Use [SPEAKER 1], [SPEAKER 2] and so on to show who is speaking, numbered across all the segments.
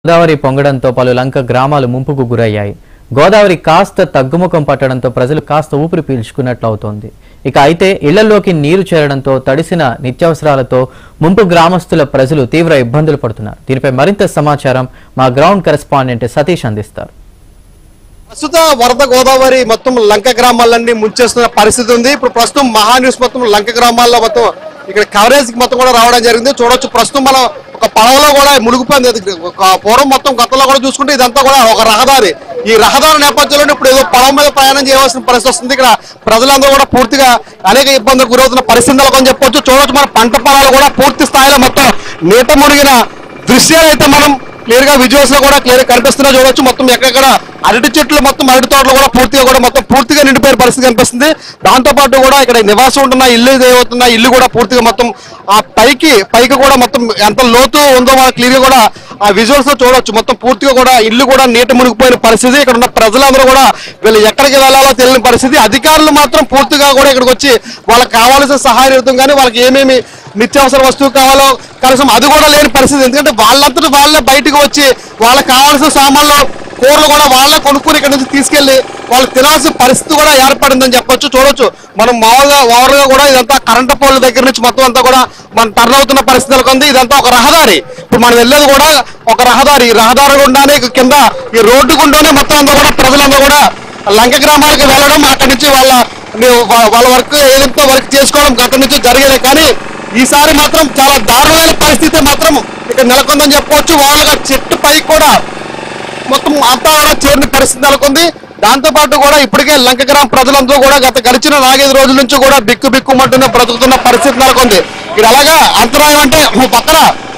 [SPEAKER 1] గోదావరి పొంగడంతో పలు లంక గ్రామాలు ముంపుకు గురయ్యాయి. గోదావరి కాస్త తగ్గుముఖం పట్టడంతో ప్రజలు కాస్త ఊపిరి పీల్చుకున్నట్లు అవుతోంది. అయితే ఇళ్లలోకి నీరు చేరడంతో తడిసిన నిత్యావసరాలతో ముంపు గ్రామస్తుల ప్రజలు తీవ్ర ఇబ్బందులు పడుతున్నారు. దీనిపై మరింత సమాచారం మా గ్రౌండ్ కరెస్పాండెంట్ సతీష్ అందిస్తారు.
[SPEAKER 2] ప్రస్తుత వరద గోదావరి మొత్తం లంక గ్రామాలన్నీ ముంచేస్తున్న పరిస్థితి ఉంది. ఇప్పుడు ప్రస్తుతం మహాన్యూస్ మొత్తం లంక గ్రామాల్లో మొత్తం ఇక్కడ కవరేజ్ మొత్తం కూడా రావడం జరిగింది. చూడొచ్చు ప్రస్తుతం మనం ఒక పడవలో కూడా మునిగిపోయింది. పూర్వం మొత్తం గతంలో కూడా చూసుకుంటే ఇదంతా కూడా ఒక రహదారి. ఈ రహదారి నేపథ్యంలో ఇప్పుడు ఏదో పడవ మీద ప్రయాణం చేయవలసిన పరిస్థితి వస్తుంది. ఇక్కడ ప్రజలందరూ కూడా పూర్తిగా అనేక ఇబ్బందులకు గురవుతున్న పరిస్థితి నెలకొని చెప్పొచ్చు. చూడొచ్చు మన పంట పొలాలు కూడా పూర్తి స్థాయిలో మొత్తం నీట మునిగిన దృశ్యాలు అయితే మనం క్లియర్ గా విజువల్స్ లో కూడా క్లియర్ కనిపిస్తున్నా చూడొచ్చు. మొత్తం ఎక్కడ అరటి చెట్లు మొత్తం అరటి తోటలు కూడా పూర్తిగా నిండిపోయిన పరిస్థితి కనిపిస్తుంది. దాంతో పాటు కూడా ఇక్కడ నివాసం ఉంటున్న ఇల్లు ఏమవుతున్న ఇల్లు కూడా పూర్తిగా మొత్తం ఆ పైకి కూడా మొత్తం ఎంత లోతు ఉందో మనం క్లియర్ గా కూడా ఆ విజువల్స్ లో చూడొచ్చు. మొత్తం పూర్తిగా కూడా ఇల్లు కూడా నీట మునిగిపోయిన పరిస్థితి. ఇక్కడ ఉన్న ప్రజలందరూ కూడా వీళ్ళు ఎక్కడికి వెళ్లాలో తెలియని పరిస్థితి. అధికారులు మాత్రం పూర్తిగా కూడా ఇక్కడికి వచ్చి వాళ్ళకి కావాల్సిన సహాయం కానీ వాళ్ళకి ఏమేమి నిత్యావసర వస్తువు కావాలో కనీసం అది కూడా లేని పరిస్థితి. ఎందుకంటే వాళ్ళంతటి వాళ్ళే బయటకు వచ్చి వాళ్ళకి కావాల్సిన సామాన్లు కూరలు కూడా వాళ్ళే కొనుక్కుని ఇక్కడ నుంచి తీసుకెళ్లి వాళ్ళు తినాల్సిన పరిస్థితి కూడా ఏర్పడిందని చెప్పొచ్చు. చూడొచ్చు మనం ఓవర్గా కూడా ఇదంతా కరెంటు పోల్ దగ్గర నుంచి మొత్తం అంతా కూడా మనం టర్న్ అవుతున్న పరిస్థితి నెలకొంది. ఇదంతా ఒక రహదారి. ఇప్పుడు మనం వెళ్ళేది కూడా ఒక రహదారి. ఈ రహదారి గుండానే కింద ఈ రోడ్డు గుండానే మొత్తం అంతా కూడా ప్రజలందరూ కూడా లంక గ్రామాలకు వెళ్ళడం, అక్కడి నుంచి వాళ్ళ వర్క్ ఏదంతా వర్క్ చేసుకోవడం గతం నుంచి జరిగేది. కానీ ఈసారి మాత్రం చాలా దారుణమైన పరిస్థితి మాత్రం ఇక్కడ నెలకొందని చెప్పవచ్చు. వాళ్ళగా చెట్టు పై కూడా మొత్తం అంతా కూడా చేరిన పరిస్థితి నెలకొంది. దాంతో పాటు కూడా ఇప్పటికే లంక గ్రామ ప్రజలందరూ కూడా గడిచిన 4-5 రోజుల నుంచి కూడా బిక్కుమంటూనే బ్రతుకుతున్న పరిస్థితి నెలకొంది. ఇక్కడ అలాగా అంతరాయం అంటే ఓ పక్కన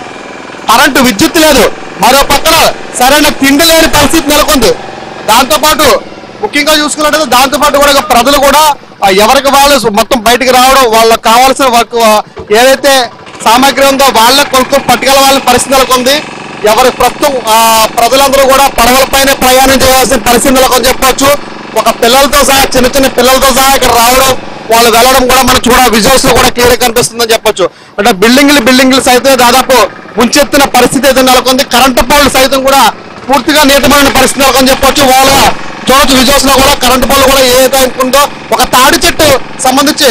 [SPEAKER 2] కరెంటు విద్యుత్ లేదు, మరో పక్కన సరైన తిండి లేని పరిస్థితి నెలకొంది. దాంతో పాటు ముఖ్యంగా చూసుకున్నట్లయితే దాంతో పాటు కూడా ప్రజలు కూడా ఎవరికి వాళ్ళు మొత్తం బయటికి రావడం, వాళ్ళకి కావాల్సిన వర్క్ ఏదైతే సామాగ్రి ఉందో వాళ్ళే కొనుక్కొని పట్టుకెళ్ళాలని పరిస్థితి నెలకొంది. ఎవరి ప్రస్తుతం ప్రజలందరూ కూడా పడవలపైనే ప్రయాణం చేయాల్సిన పరిస్థితి నెలకొని చెప్పవచ్చు. ఒక పిల్లలతో సహా చిన్న పిల్లలతో సహా ఇక్కడ రావడం, వాళ్ళు వెళ్ళడం కూడా మనం విజువల్స్ లో కూడా క్లియర్ కనిపిస్తుందని చెప్పొచ్చు. అంటే బిల్డింగ్లు సైతం దాదాపు ముంచెత్తిన పరిస్థితి అయితే నెలకొంది. కరెంటు పోల్లు సైతం కూడా పూర్తిగా నీటమైన పరిస్థితి నెలకొని చెప్పొచ్చు. వాళ్ళ చూడొచ్చు విజువల్స్ లో కూడా కరెంటు పోల్లు కూడా ఏదైతే ఉందో ఒక తాడి చెట్టు సంబంధించి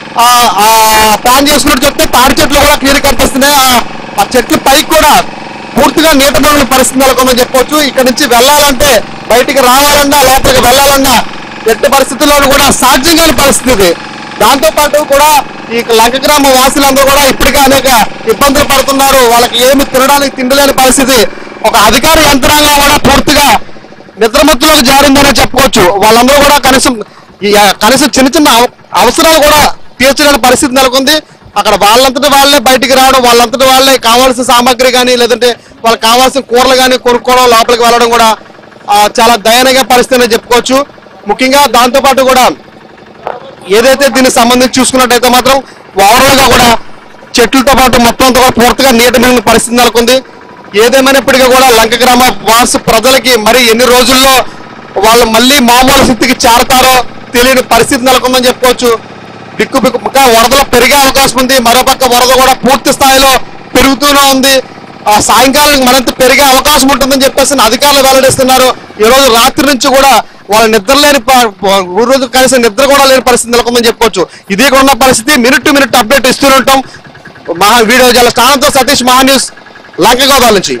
[SPEAKER 2] ప్లాన్ చేసుకున్నట్టు చెప్తే తాడి చెట్లు కూడా క్లియర్ కనిపిస్తున్నాయి. ఆ చెట్ల పైకి కూడా పూర్తిగా నీటమైన పరిస్థితి నెలకొందని చెప్పొచ్చు. ఇక్కడ నుంచి వెళ్ళాలంటే బయటికి రావాలన్నా లోపలికి వెళ్ళాలన్నా ఎట్టి పరిస్థితుల్లోనూ కూడా సాధ్యం కాని పరిస్థితి. దాంతో పాటు కూడా ఈ లంక గ్రామ వాసులందరూ కూడా ఇప్పటికే అనేక ఇబ్బందులు పడుతున్నారు. వాళ్ళకి ఏమి తినడానికి తిండి లేని పరిస్థితి. ఒక అధికార యంత్రాంగం కూడా పూర్తిగా నిద్రమత్తులోకి జారిందని చెప్పుకోవచ్చు. వాళ్ళందరూ కూడా కనీసం చిన్న అవసరాలు కూడా తీర్చలేని పరిస్థితి నెలకొంది. అక్కడ వాళ్ళంతటి వాళ్ళే బయటికి రావడం, వాళ్ళంతటి వాళ్ళే కావాల్సిన సామాగ్రి కానీ లేదంటే వాళ్ళకి కావాల్సిన కూరలు కానీ కొనుక్కోవడం, లోపలికి వెళ్ళడం కూడా చాలా దయనీయ పరిస్థితి అని చెప్పుకోవచ్చు. ముఖ్యంగా దాంతోపాటు కూడా ఏదైతే దీనికి సంబంధించి చూసుకున్నట్టయితే మాత్రం ఓవరాల్ గా కూడా చెట్లతో పాటు మొత్తం అంతా కూడా పూర్తిగా నీటమైన పరిస్థితి నెలకొంది. ఏదేమైనప్పటికీ కూడా లంక గ్రామ వాసు ప్రజలకి మరి ఎన్ని రోజుల్లో వాళ్ళు మళ్ళీ మామూలు స్థితికి చేరతారో తెలియని పరిస్థితి నెలకొందని చెప్పుకోవచ్చు. బిక్కుగా వరదలు పెరిగే అవకాశం ఉంది. మరోపక్క వరద కూడా పూర్తి స్థాయిలో పెరుగుతూనే ఉంది. సాయంకాలం మరింత పెరిగే అవకాశం ఉంటుందని చెప్పేసి అధికారులు వెల్లడిస్తున్నారు. ఈ రోజు రాత్రి నుంచి కూడా వాళ్ళ రోజు కనీసం నిద్ర కూడా లేని పరిస్థితి నెలకొందని చెప్పుకోవచ్చు. ఇదే ఉన్న పరిస్థితి మినిట్ టు మినిట్ అప్డేట్ ఇస్తూనే ఉంటాం. వీడియో చాలా స్థానంతో సతీష్, మహాన్యూస్, లంక గోదావరి నుంచి.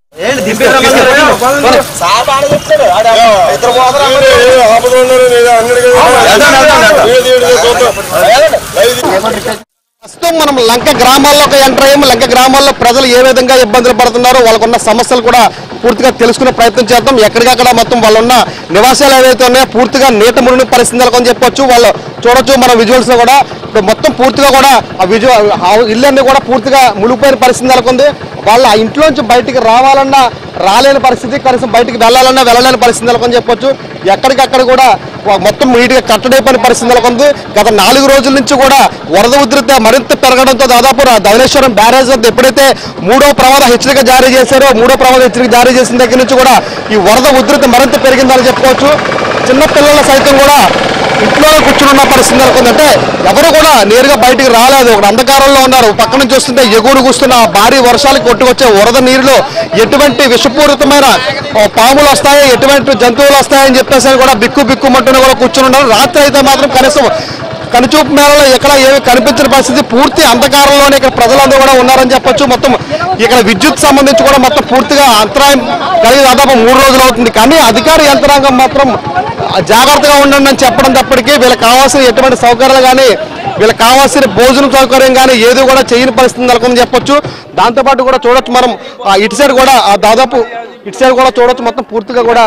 [SPEAKER 2] ప్రస్తుతం మనం లంక గ్రామాల్లోకి ఎంటర్ అయ్యాము. లంక గ్రామాల్లో ప్రజలు ఏ విధంగా ఇబ్బందులు పడుతున్నారో వాళ్ళకున్న సమస్యలు కూడా పూర్తిగా తెలుసుకునే ప్రయత్నం చేద్దాం. ఎక్కడికక్కడ మొత్తం వాళ్ళున్న నివాసాలు ఏవైతే ఉన్నాయో పూర్తిగా నీట మునిగిన పరిస్థితి నెలకొని చెప్పొచ్చు. వాళ్ళు చూడొచ్చు మన విజువల్స్ లో కూడా మొత్తం పూర్తిగా కూడా ఆ ఇళ్ళన్నీ కూడా పూర్తిగా మునిగిపోయిన పరిస్థితి నెలకొంది. వాళ్ళ ఆ ఇంట్లోంచి బయటికి రావాలన్నా రాలేని పరిస్థితి, కనీసం బయటికి వెళ్ళాలన్నా వెళ్ళలేని పరిస్థితి నెలకొని చెప్పొచ్చు. ఎక్కడికక్కడ కూడా మొత్తం నీటిగా కట్టడైపోయిన పరిస్థితి నెలకొంది. గత 4 రోజుల నుంచి కూడా వరద ఉధృతి మరింత పెరగడంతో దాదాపు ధవళేశ్వరం బ్యారేజ్ వద్ద ఎప్పుడైతే 3వ ప్రమాద హెచ్చరిక జారీ చేశారో 3వ ప్రమాద హెచ్చరిక జారీ చేసిన దగ్గర నుంచి కూడా ఈ వరద ఉధృతి మరింత పెరిగిందని చెప్పుకోవచ్చు. చిన్న పిల్లల సైతం కూడా ఇంట్లో కూర్చున్న పరిస్థితి నెలకొందంటే ఎవరు కూడా నేరుగా బయటికి రాలేదు. ఒక అంధకారంలో ఉన్నారు. పక్క నుంచి వస్తుంటే ఎగురు కూస్తున్న భారీ వర్షాలకు కొట్టుకొచ్చే వరద నీరులో ఎటువంటి విషపూరితమైన పాములు వస్తాయి, ఎటువంటి జంతువులు వస్తాయని చెప్పేసి కూడా బిక్కుమంటూనే కూడా కూర్చుని ఉన్నారు. రాత్రి అయితే మాత్రం కనీసం కనుచూపు మేరలో ఎక్కడ ఏమి కనిపించిన పరిస్థితి, పూర్తి అంధకారంలోనే ఇక్కడ ప్రజలందరూ కూడా ఉన్నారని చెప్పొచ్చు. మొత్తం ఇక్కడ విద్యుత్ సంబంధించి కూడా మొత్తం పూర్తిగా అంతరాయం కలిగి దాదాపు 3 రోజులు అవుతుంది. కానీ అధికార యంత్రాంగం మాత్రం జాగ్రత్తగా ఉండండి అని చెప్పడం తప్పటికీ వీళ్ళకి కావాల్సిన ఎటువంటి సౌకర్యాలు కానీ, వీళ్ళకి కావాల్సిన భోజనం సౌకర్యం కానీ ఏది కూడా చేయని పరిస్థితి నెలకొందని చెప్పొచ్చు. దాంతోపాటు కూడా చూడొచ్చు మనం ఇటు సైడ్ కూడా దాదాపు ఇటు సైడ్ కూడా చూడొచ్చు. మొత్తం పూర్తిగా కూడా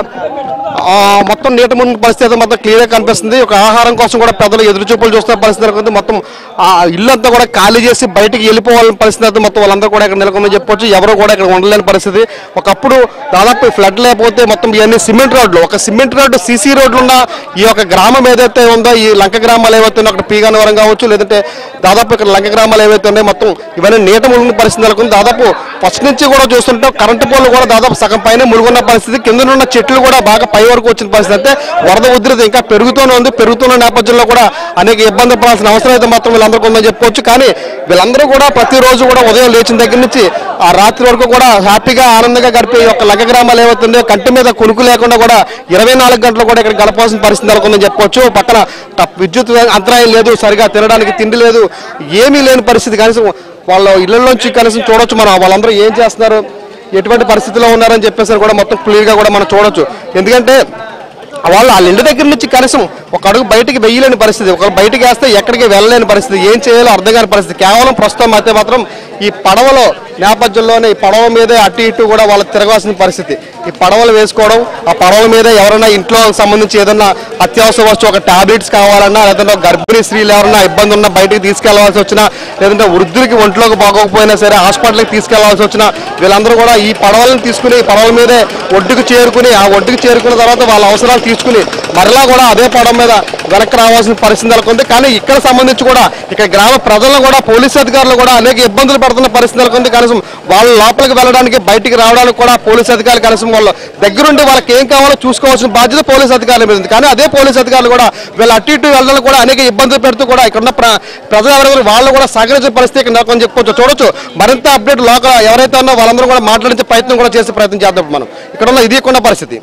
[SPEAKER 2] మొత్తం నీట మునిగిన పరిస్థితి మొత్తం క్లియర్గా కనిపిస్తుంది. ఒక ఆహారం కోసం కూడా ప్రజలు ఎదురు చూపులు చూస్తున్న పరిస్థితి నెలకొంది. మొత్తం ఇల్లంతా కూడా ఖాళీ చేసి బయటికి వెళ్ళిపోవాలని పరిస్థితి మొత్తం వాళ్ళందరూ కూడా ఇక్కడ నెలకొందని చెప్పొచ్చు. ఎవరు కూడా ఇక్కడ ఉండలేని పరిస్థితి. ఒకప్పుడు దాదాపు ఫ్లడ్ లేకపోతే మొత్తం ఇవన్నీ సిమెంట్ రోడ్లు, ఒక సిమెంట్ రోడ్డు సీసీ రోడ్లు ఉన్న ఈ యొక్క గ్రామం ఏదైతే ఉందో, ఈ లంక గ్రామాలు ఏవైతే ఉన్నాయో అక్కడ పీగానవరం కావచ్చు, లేదంటే దాదాపు ఇక్కడ లంక గ్రామాలు ఏవైతే ఉన్నాయో మొత్తం ఇవన్నీ నీట మునిగిన పరిస్థితి నెలకొంది. దాదాపు ఫస్ట్ నుంచి కూడా చూస్తుంటే కరెంటు పోలు కూడా దాదాపు సగం పైన మురుగున్న పరిస్థితి, కిందనున్న చెట్లు కూడా బాగా పై వరకు వచ్చిన పరిస్థితి. అంటే వరద ఉధృతి ఇంకా పెరుగుతూనే ఉంది. పెరుగుతున్న నేపథ్యంలో కూడా అనేక ఇబ్బంది పడాల్సిన అవసరం అయితే మాత్రం వీళ్ళందరికీ ఉందని చెప్పుకోవచ్చు. కానీ వీళ్ళందరూ కూడా ప్రతిరోజు కూడా ఉదయం లేచిన దగ్గర నుంచి ఆ రాత్రి వరకు కూడా హ్యాపీగా ఆనందంగా గడిపే ఒక లంక గ్రామాలు ఏవైతుందో కంటి మీద కునుకు లేకుండా కూడా 24 గంటలు కూడా ఇక్కడ గడపాల్సిన పరిస్థితి నెలకొందని చెప్పొచ్చు. పక్కన విద్యుత్ అంతరాయం లేదు, సరిగా తినడానికి తిండి లేదు, ఏమీ లేని పరిస్థితి. కనీసం వాళ్ళ ఇళ్లలోంచి కనీసం చూడొచ్చు మనం వాళ్ళందరూ ఏం చేస్తున్నారు, ఎటువంటి పరిస్థితిలో ఉన్నారని చెప్పేసి కూడా మొత్తం క్లియర్గా కూడా మనం చూడొచ్చు. ఎందుకంటే వాళ్ళ ఇంటి దగ్గర నుంచి కనీసం ఒక అడుగు బయటికి వెయ్యలేని పరిస్థితి, ఒకరు బయటికి వేస్తే ఎక్కడికి వెళ్ళలేని పరిస్థితి, ఏం చేయాలో అర్థం కాని పరిస్థితి. కేవలం ప్రస్తుతం అయితే మాత్రం ఈ పడవలో నేపథ్యంలోనే ఈ పడవ మీదే అటు ఇటు కూడా వాళ్ళు తిరగాల్సిన పరిస్థితి. ఈ పడవలు వేసుకోవడం, ఆ పడవల మీద ఎవరైనా ఇంట్లో సంబంధించి ఏదన్నా అత్యవసర వస్తువు, ఒక టాబ్లెట్స్ కావాలన్నా, లేదంటే గర్భిణీ స్త్రీలు ఎవరైనా ఇబ్బంది ఉన్నా బయటికి తీసుకెళ్లవలసి వచ్చినా, లేదంటే వృద్ధులకి ఒంట్లోకి బాగోకపోయినా సరే హాస్పిటల్కి తీసుకెళ్లవలసి వచ్చినా వీళ్ళందరూ కూడా ఈ పడవలను తీసుకుని ఈ పడవల మీదే ఒడ్డుకు చేరుకుని, ఆ ఒడ్డుకు చేరుకున్న తర్వాత వాళ్ళ అవసరాలు తీసుకుని మరలా కూడా అదే పడవ మీద వెనక్కి రావాల్సిన పరిస్థితి నెలకొంది. కానీ ఇక్కడ సంబంధించి కూడా ఇక్కడ గ్రామ ప్రజలను కూడా పోలీసు అధికారులు కూడా అనేక ఇబ్బందులు పడుతున్న పరిస్థితి నెలకొంది. కనీసం వాళ్ళ లోపలికి వెళ్ళడానికి బయటికి రావడానికి కూడా పోలీసు అధికారులు కనీసం వాళ్ళ దగ్గరుండి వాళ్ళకి ఏం కావాలో చూసుకోవాల్సిన బాధ్యత పోలీసు అధికారుల మీద ఉంది. కానీ అదే పోలీసు అధికారులు కూడా వీళ్ళు అటు ఇటు వెళ్ళడానికి కూడా అనేక ఇబ్బందులు పెడుతూ కూడా ఇక్కడ ఉన్న ప్రజలు ఎవరైనా వాళ్ళు కూడా సహకరించే పరిస్థితి ఇక్కడ నెలకొని చెప్పుకోవచ్చు. చూడొచ్చు మరింత అప్డేట్ లోకల్ ఎవరైతే ఉన్నా వాళ్ళందరూ కూడా మాట్లాడించే ప్రయత్నం కూడా చేసే ప్రయత్నం చేద్దాం మనం. ఇక్కడ ఉన్న ఇది ఉన్న పరిస్థితి.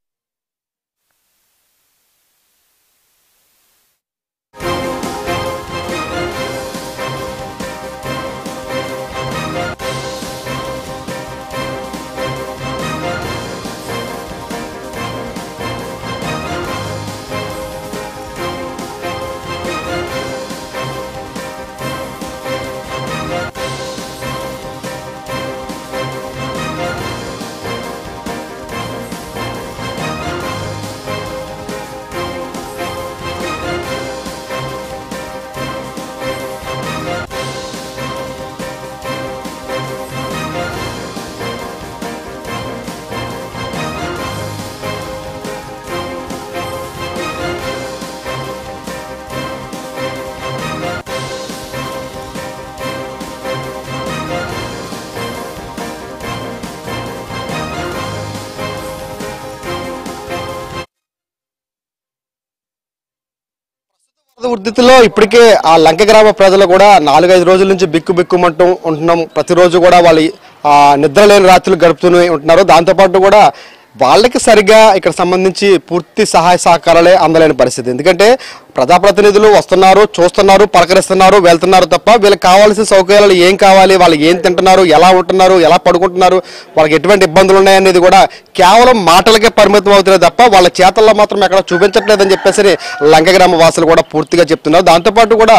[SPEAKER 2] ఉద్ధృతిలో ఇప్పటికే ఆ లంక గ్రామ ప్రజలు కూడా 4-5 రోజుల నుంచి బిక్కుమంటూ ఉంటున్నాం. ప్రతిరోజు కూడా వాళ్ళు నిద్ర లేని రాత్రులు గడుపుతూనే ఉంటున్నారు. దాంతోపాటు కూడా వాళ్ళకి సరిగా ఇక్కడ సంబంధించి పూర్తి సహాయ సహకారాలే అందలేని పరిస్థితి. ఎందుకంటే ప్రజాప్రతినిధులు వస్తున్నారు, చూస్తున్నారు, పలకరిస్తున్నారు, వెళ్తున్నారు తప్ప వీళ్ళకి కావాల్సిన సౌకర్యాలు ఏం కావాలి, వాళ్ళు ఏం తింటున్నారు, ఎలా ఉంటున్నారు, ఎలా పడుకుంటున్నారు, వాళ్ళకి ఎటువంటి ఇబ్బందులు ఉన్నాయనేది కూడా కేవలం మాటలకే పరిమితం అవుతున్నాయి తప్ప వాళ్ళ చేతల్లో మాత్రం ఎక్కడ చూపించట్లేదని చెప్పేసి లంక గ్రామ వాసులు కూడా పూర్తిగా చెప్తున్నారు. దాంతోపాటు కూడా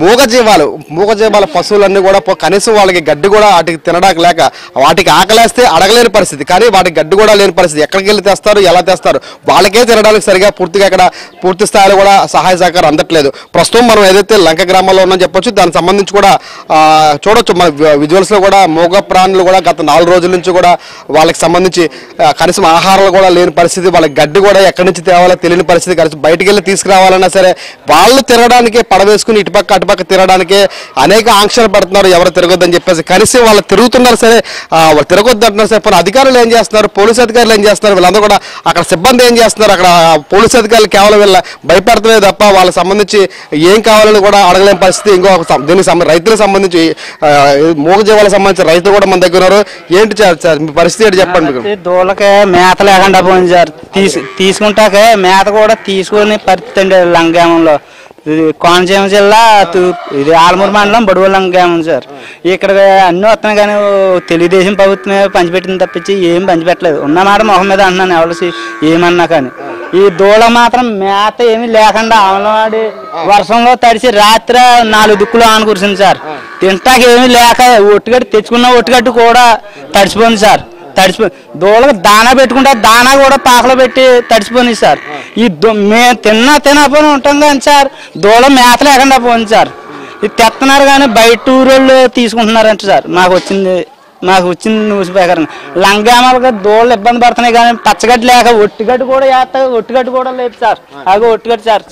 [SPEAKER 2] మూగజీవాల పశువులన్నీ కూడా కనీసం వాళ్ళకి గడ్డి కూడా వాటికి తినడానికి లేక వాటికి ఆకలేస్తే అడగలేని పరిస్థితి. కానీ వాటికి గడ్డి కూడా లేని పరిస్థితి. ఎక్కడికి వెళ్ళి తెస్తారు, ఎలా తెస్తారు, వాళ్ళకే తినడానికి సరిగా పూర్తిగా ఇక్కడ పూర్తి స్థాయిలో కూడా సహాయ సహకారం అందట్లేదు. ప్రస్తుతం మనం ఏదైతే లంక గ్రామంలో ఉన్నాం చెప్పొచ్చు, దానికి సంబంధించి కూడా చూడొచ్చు మన విజువల్స్ లో కూడా మూగ ప్రాణులు కూడా గత 4 రోజుల నుంచి కూడా వాళ్ళకి సంబంధించి కనీసం ఆహారాలు కూడా లేని పరిస్థితి, వాళ్ళకి గడ్డి కూడా ఎక్కడి నుంచి తేవాలో తెలియని పరిస్థితి. కనీసం బయటికి వెళ్ళి తీసుకురావాలన్నా సరే వాళ్ళు తిరగడానికే పడవేసుకుని ఇటుపక్క అటుపక్క తిరగడానికే అనేక ఆంక్షలు పడుతున్నారు. ఎవరు తిరగొద్దని చెప్పేసి కనీసం వాళ్ళు తిరుగుతున్నారు సరే, వాళ్ళు తిరగొద్దు అంటున్నారు సరే, పోనీ అధికారులు ఏం చేస్తున్నారు, పోలీసు అధికారులు ఏం చేస్తున్నారు, వీళ్ళందరూ కూడా అక్కడ సిబ్బంది ఏం చేస్తున్నారు, అక్కడ పోలీసు అధికారులు కేవలం వీళ్ళ భయపెడతలే తప్ప వాళ్ళకి సంబంధించి ఏం కావాలని కూడా అడగలేని పరిస్థితి. దీనికి రైతులకు సంబంధించి మూగజీవాలకు సంబంధించిన రైతులు కూడా మన దగ్గర ఉన్నారు. ఏంటి సార్ మీ పరిస్థితి ఏంటి చెప్పండి.
[SPEAKER 3] దూలకే మేత లేకుండా పోయింది సార్. తీసుకుంటాకే మేత కూడా తీసుకొని పరిస్థితి అండి. లంగామంలో కోనసీమ జిల్లా ఇది ఆలమూరు మండలం బడుగు లంగామం సార్. ఇక్కడ అన్నీ వస్తున్నాయి కానీ తెలుగుదేశం ప్రభుత్వమే పంచిపెట్టింది తప్పించి ఏం పంచిపెట్టలేదు. ఉన్నమాట మొహం మీద అంటున్నాను ఎవరు ఏమన్నా కానీ. ఈ దూడ మాత్రం మేత ఏమీ లేకుండా అమలవాడి వర్షంలో తడిసి రాత్రి 4 దిక్కులు ఆన కూర్చుంది సార్. తింటాకి ఏమీ లేక ఒట్టుగట్టు తెచ్చుకున్న ఒట్టుగట్టు కూడా తడిసిపోయింది సార్. దూడలకు దానా పెట్టుకుంటే దానా కూడా పాకలో పెట్టి తడిసిపోయింది సార్. ఈ మేము తినపోయి ఉంటాం కానీ సార్ దూడ మేత లేకుండా పోయింది సార్. ఇది తెస్తున్నారు కానీ బయట ఊరోళ్ళు తీసుకుంటున్నారంట సార్. మాకు వచ్చింది న్యూస్ ప్రకారం లంగామాలకు దూడలు ఇబ్బంది పడుతున్నాయి కానీ పచ్చగడ్డి లేక ఒట్టిగడ్డి కూడా వేస్తా ఒట్టిగడ్డి కూడా లేదు సార్. అదే ఒట్టిగడ్డి సార్.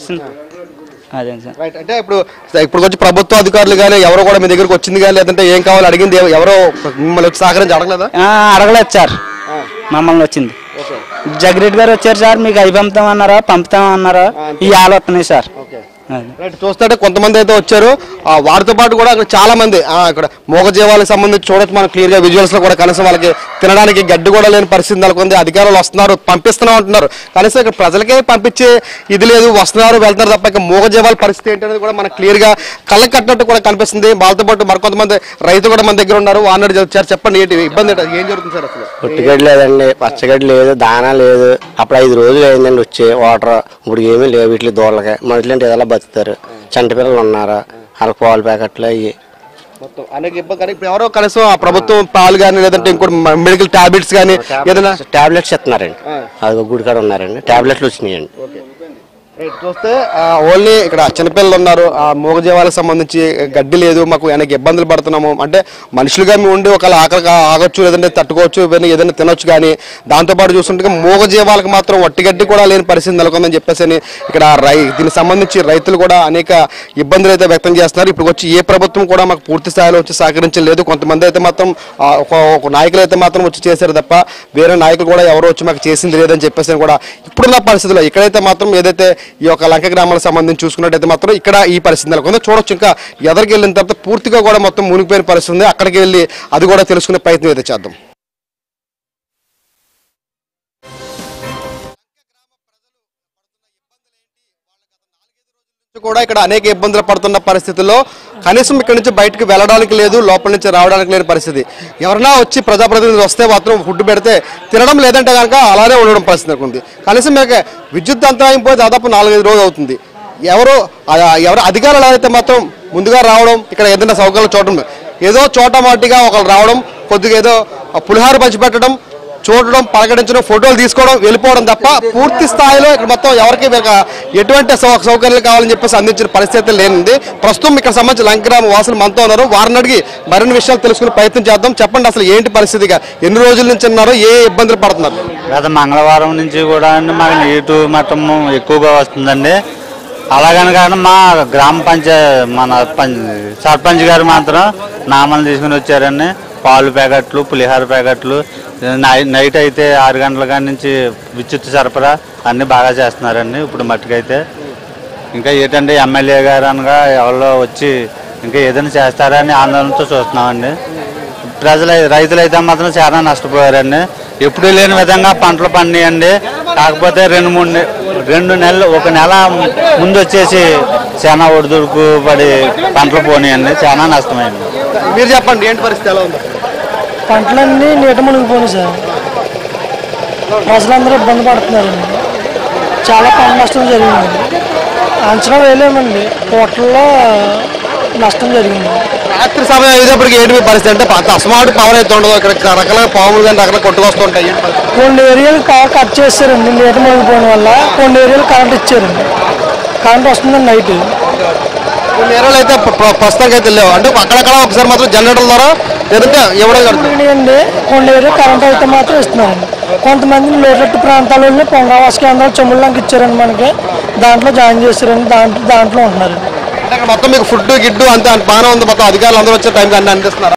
[SPEAKER 3] అదే సార్.
[SPEAKER 2] అంటే ఇప్పుడు వచ్చి ప్రభుత్వ అధికారులు కానీ ఎవరో కూడా మీ దగ్గరకు వచ్చింది కానీ లేదంటే ఏం కావాలి అడిగింది ఎవరో మిమ్మల్ని వచ్చి సహకరించి అడగలేదా?
[SPEAKER 3] అడగలేదు సార్. మమ్మల్ని వచ్చింది జగరెడ్డి గారు వచ్చారు సార్. మీకు అవి పంపుతామన్నారా ఈ ఆలు వస్తున్నాయి సార్.
[SPEAKER 2] చూస్తుంటే కొంతమంది అయితే వచ్చారు. వారితో పాటు కూడా అక్కడ చాలా మంది ఇక్కడ మూగజీవాలకు సంబంధించి చూడొచ్చు మనం క్లియర్ గా విజువల్స్ లో కూడా. కనీసం వాళ్ళకి తినడానికి గడ్డి కూడా లేని పరిస్థితి నెలకొంది. అధికారులు వస్తున్నారు పంపిస్తున్నాం అంటున్నారు. కనీసం ఇక్కడ ప్రజలకే పంపించే ఇది లేదు. వస్తున్నారు వెళ్తున్నారు తప్ప ఇక మూగజీవాల పరిస్థితి ఏంటనేది కూడా మనకు క్లియర్ గా కళ్ళ కట్టినట్టు కూడా కనిపిస్తుంది. వాళ్ళతో పాటు మరికొంతమంది రైతులు కూడా మన దగ్గర ఉన్నారు. వానర్ వచ్చారు. చెప్పండి ఏంటి ఇబ్బంది ఏం జరుగుతుంది సార్? అసలు
[SPEAKER 4] పొట్టిగడ్డి లేదండి, పచ్చగడ్డి లేదు, దానా లేదు. అప్పుడు 5 రోజులు అయిందండి వచ్చి వాటర్. ఇప్పుడు ఏమీ లేవు వీటికి దూడలకి. మనుషులంటే ఏదైనా బతుకుతారు. చంటి పిల్లలు ఉన్నారా వాళ్ళకి పాలు ప్యాకెట్లు అయ్యి
[SPEAKER 2] మొత్తం అనేక ఇబ్బంది. ఇప్పుడు ఎవరో కనీసం ఆ ప్రభుత్వం పాలు కానీ లేదంటే ఇంకోటి మెడికల్ టాబ్లెట్స్ కానీ ఏదైనా
[SPEAKER 4] టాబ్లెట్స్ ఇస్తున్నారండి. అది గుడికాడ ఉన్నారండి, టాబ్లెట్లు వచ్చినాయండి.
[SPEAKER 2] చూస్తే ఓన్లీ ఇక్కడ చిన్నపిల్లలు ఉన్నారు. ఆ మూగజీవాలకు సంబంధించి గడ్డి లేదు, మాకు అనేక ఇబ్బందులు పడుతున్నాము అంటే మనుషులుగా మేము ఉండి ఒకవేళ ఆకలి ఆగొచ్చు లేదంటే తట్టుకోవచ్చు ఏదైనా తినొచ్చు. కానీ దాంతోపాటు చూస్తుంటే మూగజీవాలకు మాత్రం వట్టిగడ్డి కూడా లేని పరిస్థితి నెలకొందని చెప్పేసి ఇక్కడ దీనికి సంబంధించి రైతులు కూడా అనేక ఇబ్బందులు అయితే వ్యక్తం చేస్తున్నారు. ఇప్పుడు వచ్చి ఏ ప్రభుత్వం కూడా మాకు పూర్తి స్థాయిలో వచ్చి సహకరించలేదు. కొంతమంది అయితే మాత్రం ఒక నాయకులు అయితే మాత్రం వచ్చి చేశారు తప్ప వేరే నాయకులు కూడా ఎవరో వచ్చి మాకు చేసింది లేదని చెప్పేసి కూడా ఇప్పుడున్న పరిస్థితుల్లో ఇక్కడైతే మాత్రం ఏదైతే ఈ యొక్క లంక గ్రామాలకు సంబంధించి చూసుకున్నట్టయితే మాత్రం ఇక్కడ ఈ పరిస్థితి నెలకొందో చూడొచ్చు. ఇంకా ఎదరికి వెళ్ళిన తర్వాత పూర్తిగా కూడా మొత్తం మునిగిపోయిన పరిస్థితి ఉంది. అక్కడికి వెళ్ళి అది కూడా తెలుసుకునే ప్రయత్నం అయితే చేద్దాం. కూడా ఇక్కడ అనేక ఇబ్బందులు పడుతున్న పరిస్థితుల్లో కనీసం ఇక్కడ నుంచి బయటకు వెళ్ళడానికి లేదు, లోపల నుంచి రావడానికి లేని పరిస్థితి. ఎవరైనా వచ్చి ప్రజాప్రతినిధులు వస్తే మాత్రం ఫుడ్ పెడితే తినడం లేదంటే కనుక అలానే ఉండడం పరిస్థితి ఉంది. కనీసం మీకు విద్యుత్ అంతరాయం పోయి దాదాపు 4-5 రోజులు అవుతుంది. ఎవరు అధికారులు అయితే మాత్రం ముందుగా రావడం, ఇక్కడ ఏదైనా సౌకర్యాలు చూడడం, ఏదో చోట మాటిగా ఒకరు రావడం, కొద్దిగా ఏదో పులిహార పంచిపెట్టడం, చూడడం, పలకరించడం, ఫోటోలు తీసుకోవడం, వెళ్ళిపోవడం తప్ప పూర్తి స్థాయిలో ఇక్కడ మొత్తం ఎవరికి ఎటువంటి సౌకర్యాలు కావాలని చెప్పేసి అందించిన పరిస్థితి లేనిది. ప్రస్తుతం ఇక్కడ సంబంధించి లంక గ్రామ వాసులు మనతో ఉన్నారు. వారిని అడిగి మరిన్ని విషయాలు తెలుసుకునే ప్రయత్నం చేద్దాం. చెప్పండి అసలు ఏంటి పరిస్థితిగా, ఎన్ని రోజుల నుంచి ఉన్నారు, ఏ ఇబ్బందులు పడుతున్నారు?
[SPEAKER 3] గత మంగళవారం నుంచి కూడా అండి మాకు నీటి మట్టం ఎక్కువగా వస్తుందండి. అలాగని కానీ మా గ్రామ సర్పంచ్ గారు మాత్రం నామాలు తీసుకుని వచ్చారండి. పాలు ప్యాకెట్లు, పులిహార ప్యాకెట్లు, నైట్ అయితే 6 గంటల కాడి నుంచి విద్యుత్ సరఫరా అన్నీ బాగా చేస్తున్నారండి. ఇప్పుడు మట్టుకైతే ఇంకా ఏంటంటే ఎమ్మెల్యే గారు అనగా ఎవరో వచ్చి ఇంకా ఏదైనా చేస్తారని ఆందోళనతో చూస్తున్నామండి. రైతులైతే మాత్రం చాలా నష్టపోయారండి. ఎప్పుడు లేని విధంగా పంటలు పండియండి. కాకపోతే 2 నెలలు 1 నెల ముందు వచ్చేసి చాలా ఒడిదుడుకు పడి పంటలు పోనీయండి. చాలా నష్టమైంది.
[SPEAKER 2] మీరు చెప్పండి ఏంటి పరిస్థితి ఎలా ఉంది?
[SPEAKER 5] పంటలన్నీ నీట మునిగిపోయినాయి సార్. ప్రజలందరూ ఇబ్బంది పడుతున్నారండి. చాలా పంట నష్టం జరిగింది. అంచనా వేయలేమండి, కోట్లలో నష్టం జరిగింది.
[SPEAKER 2] రాత్రి సమయం అయ్యేటప్పటికి ఏంటి పరిస్థితి అంటే అసమాటు పవర్ అయితే ఉండదు. ఇక్కడ రకరకాల పాములు కానీ రకరకాల కొట్టుకొస్తుంటాయి.
[SPEAKER 5] కొన్ని ఏరియాలు కట్ చేశారండి నీట మునిగిపోవడం వల్ల. కొన్ని ఏరియాలు కరెంట్ ఇచ్చారండి. కరెంట్ వస్తుందండి నైట్.
[SPEAKER 2] కొన్ని ఏరియాలు అయితే ప్రస్తుతానికి అయితే లేవు. అంటే అక్కడక్కడ ఒకసారి మాత్రం జనరేటర్ ద్వారా లేదంటే ఇవ్వడం
[SPEAKER 5] అండి. కొన్ని ఏరియా కరెంట్ అయితే మాత్రం ఇస్తున్నారండి. కొంతమంది లోతట్టు ప్రాంతాలలో పొంగావాస కేంద్రాలు చెమ్ముళ్ళకి ఇచ్చారండి. మనకి దాంట్లో జాయిన్ చేశారండి. దాంట్లో ఉంటున్నారండి.
[SPEAKER 2] మొత్తం మీకు ఫుడ్ గిడ్డు అంతే బాగానే ఉంది. మొత్తం అధికారులు అందరూ వచ్చే టైంకి అన్ని అందిస్తున్నారు.